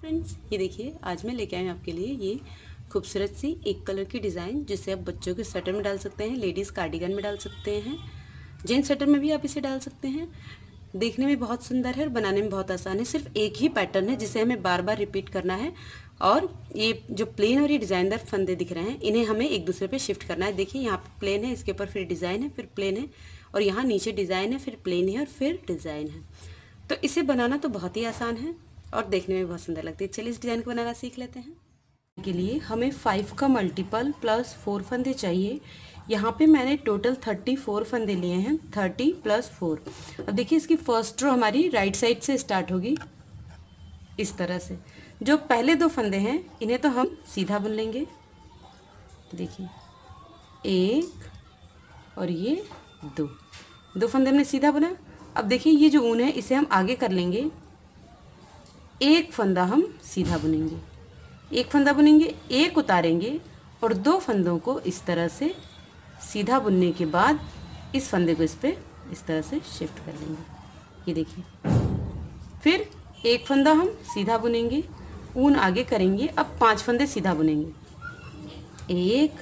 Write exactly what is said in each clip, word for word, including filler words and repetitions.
Friends, ये देखिए आज मैं लेके आई हूँ आपके लिए ये खूबसूरत सी एक कलर की डिज़ाइन, जिसे आप बच्चों के स्वेटर में डाल सकते हैं, लेडीज़ कार्डिगन में डाल सकते हैं, जेंट्स स्वेटर में भी आप इसे डाल सकते हैं। देखने में बहुत सुंदर है और बनाने में बहुत आसान है। सिर्फ एक ही पैटर्न है जिसे हमें बार बार रिपीट करना है। और ये जो प्लेन और ये डिज़ाइनदार फंदे दिख रहे हैं, इन्हें हमें एक दूसरे पे शिफ्ट करना है। देखिए यहाँ पे प्लेन है, इसके ऊपर फिर डिज़ाइन है, फिर प्लेन है, और यहाँ नीचे डिज़ाइन है, फिर प्लेन है और फिर डिज़ाइन है। तो इसे बनाना तो बहुत ही आसान है और देखने में बहुत सुंदर लगती है। चलिए इस डिज़ाइन को बनाना सीख लेते हैं। के लिए हमें फाइव का मल्टीपल प्लस फोर फंदे चाहिए। यहाँ पे मैंने टोटल थर्टी फोर फंदे लिए हैं, थर्टी प्लस फोर। अब देखिए इसकी फर्स्ट रो हमारी राइट साइड से स्टार्ट होगी इस तरह से। जो पहले दो फंदे हैं इन्हें तो हम सीधा बुन लेंगे। देखिए एक और ये दो दो फंदे हमने सीधा बुना। अब देखिए ये जो ऊन है इसे हम आगे कर लेंगे, एक फंदा हम सीधा बुनेंगे, एक फंदा बुनेंगे, एक उतारेंगे और दो फंदों को इस तरह से सीधा बुनने के बाद इस फंदे को इस पे इस तरह से शिफ्ट कर लेंगे। ये देखिए, फिर एक फंदा हम सीधा बुनेंगे, ऊन आगे करेंगे। अब पांच फंदे सीधा बुनेंगे, एक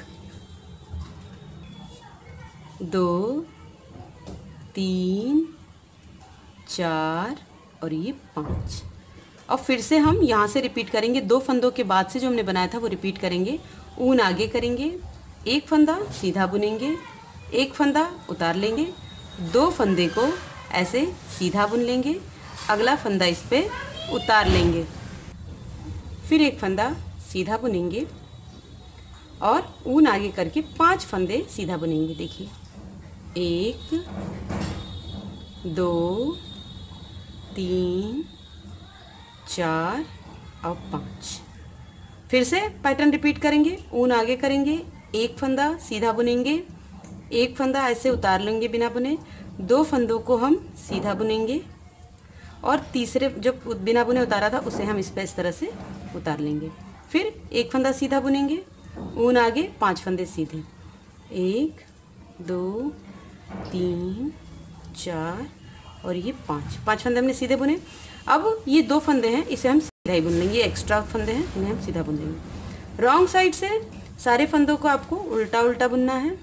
दो तीन चार और ये पाँच। और फिर से हम यहाँ से रिपीट करेंगे, दो फंदों के बाद से जो हमने बनाया था वो रिपीट करेंगे। ऊन आगे करेंगे, एक फंदा सीधा बुनेंगे, एक फंदा उतार लेंगे, दो फंदे को ऐसे सीधा बुन लेंगे, अगला फंदा इस पे उतार लेंगे, फिर एक फंदा सीधा बुनेंगे और ऊन आगे करके पांच फंदे सीधा बुनेंगे। देखिए एक दो तीन चार और पाँच। फिर से पैटर्न रिपीट करेंगे, ऊन आगे करेंगे, एक फंदा सीधा बुनेंगे, एक फंदा ऐसे उतार लेंगे बिना बुने, दो फंदों को हम सीधा बुनेंगे और तीसरे जो बिना बुने उतारा था उसे हम इस पर इस तरह से उतार लेंगे। फिर एक फंदा सीधा बुनेंगे, ऊन आगे, पांच फंदे सीधे, एक दो तीन चार और ये पाँच पाँच फंदे हमने सीधे बुने। अब ये दो फंदे हैं इसे हम सीधा ही बुन लेंगे, एक्स्ट्रा फंदे हैं इन्हें हम सीधा बुन लेंगे। रॉन्ग साइड से सारे फंदों को आपको उल्टा उल्टा बुनना है।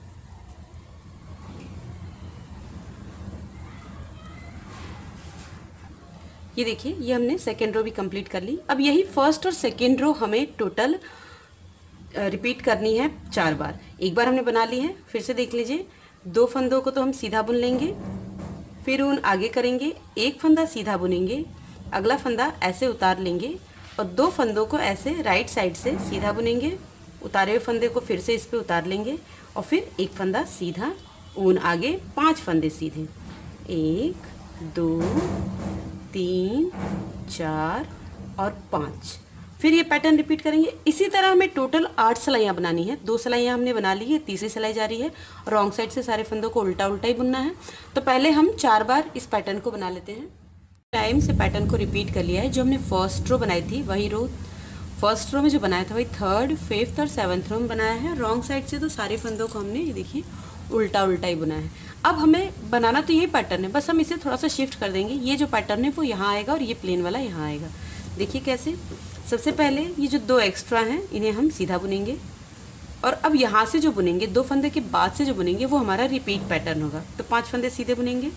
ये देखिए, ये हमने सेकेंड रो भी कंप्लीट कर ली। अब यही फर्स्ट और सेकेंड रो हमें टोटल रिपीट करनी है चार बार। एक बार हमने बना ली है, फिर से देख लीजिए। दो फंदों को तो हम सीधा बुन लेंगे, फिर ऊन आगे करेंगे, एक फंदा सीधा बुनेंगे, अगला फंदा ऐसे उतार लेंगे और दो फंदों को ऐसे राइट साइड से सीधा बुनेंगे, उतारे हुए फंदे को फिर से इस पे उतार लेंगे और फिर एक फंदा सीधा, ऊन आगे, पांच फंदे सीधे, एक दो तीन चार और पाँच। फिर ये पैटर्न रिपीट करेंगे। इसी तरह हमें टोटल आठ सिलाइयाँ बनानी है। दो सिलाइयाँ हमने बना ली है, तीसरी सिलाई जा रही है। रॉन्ग साइड से सारे फंदों को उल्टा उल्टा ही बुनना है। तो पहले हम चार बार इस पैटर्न को बना लेते हैं। टाइम से पैटर्न को रिपीट कर लिया है। जो हमने फर्स्ट रो बनाई थी वही रो, फर्स्ट रो में जो बनाया था वही थर्ड, फिफ्थ और सेवन्थ रो में बनाया है। रॉन्ग साइड से तो सारे फंदों को हमने ये देखिए उल्टा उल्टा ही बुना है। अब हमें बनाना तो यही पैटर्न है, बस हम इसे थोड़ा सा शिफ्ट कर देंगे। ये जो पैटर्न है वो यहाँ आएगा और ये प्लेन वाला यहाँ आएगा। देखिए कैसे। सबसे पहले ये जो दो एक्स्ट्रा हैं इन्हें हम सीधा बुनेंगे और अब यहाँ से जो बुनेंगे, दो फंदे के बाद से जो बुनेंगे वो हमारा रिपीट पैटर्न होगा। तो पांच फंदे सीधे बुनेंगे,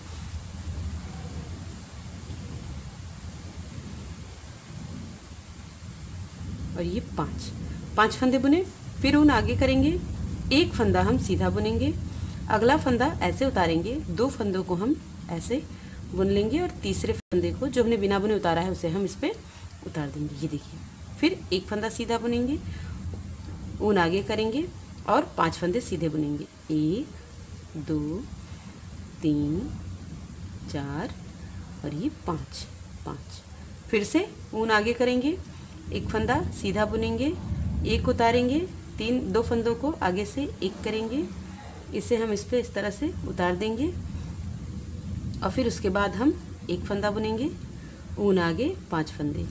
और ये पांच पांच फंदे बुने। फिर ऊन आगे करेंगे, एक फंदा हम सीधा बुनेंगे, अगला फंदा ऐसे उतारेंगे, दो फंदों को हम ऐसे बुन लेंगे और तीसरे फंदे को जो हमने बिना बुने उतारा है उसे हम इस पे उतार देंगे। ये देखिए, फिर एक फंदा सीधा बुनेंगे, ऊन आगे करेंगे और पांच फंदे सीधे बुनेंगे, एक दो तीन चार और ये पाँच पाँच। फिर से ऊन आगे करेंगे, एक फंदा सीधा बुनेंगे, एक उतारेंगे, तीन दो फंदों को आगे से एक करेंगे, इसे हम इस पे इस तरह से उतार देंगे और फिर उसके बाद हम एक फंदा बुनेंगे, ऊन आगे, पांच फंदे।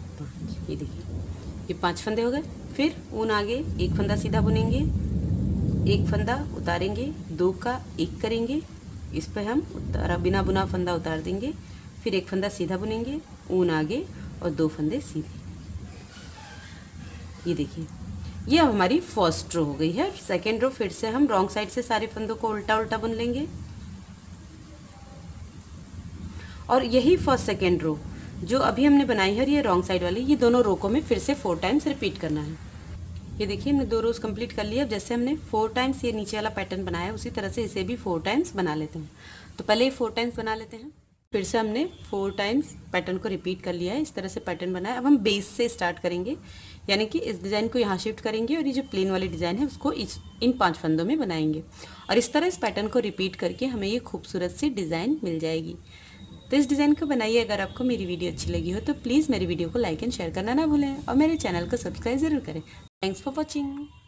ये देखिए, ये पांच फंदे हो गए। फिर ऊन आगे, एक फंदा सीधा बुनेंगे, एक फंदा उतारेंगे, दो का एक करेंगे, इस पर हम उतारा बिना बुना फंदा उतार देंगे, फिर एक फंदा सीधा बुनेंगे, ऊन आगे और दो फंदे सीधे। ये देखिए, ये अब हमारी फर्स्ट रो हो गई है। सेकेंड रो फिर से हम रॉन्ग साइड से सारे फंदों को उल्टा उल्टा बुन लेंगे और यही फर्स्ट सेकेंड रो जो अभी हमने बनाई है, ये रॉन्ग साइड वाली, ये दोनों रो को हमें फिर से फोर टाइम्स रिपीट करना है। ये देखिए, हमने दो रोज कंप्लीट कर लिया। अब जैसे हमने फोर टाइम्स ये नीचे वाला पैटर्न बनाया, उसी तरह से इसे भी फोर टाइम्स बना लेते हैं। तो पहले ये फोर टाइम्स बना लेते हैं। फिर से हमने फोर टाइम्स पैटर्न को रिपीट कर लिया है। इस तरह से पैटर्न बनाया। अब हम बेस से स्टार्ट करेंगे, यानी कि इस डिज़ाइन को यहाँ शिफ्ट करेंगे और ये जो प्लेन वाली डिज़ाइन है उसको इस इन पांच फंदों में बनाएंगे और इस तरह इस पैटर्न को रिपीट करके हमें ये खूबसूरत सी डिज़ाइन मिल जाएगी। तो इस डिज़ाइन को बनाइए। अगर आपको मेरी वीडियो अच्छी लगी हो तो प्लीज़ मेरी वीडियो को लाइक एंड शेयर करना ना भूलें और मेरे चैनल को सब्सक्राइब ज़रूर करें। Thanks for watching.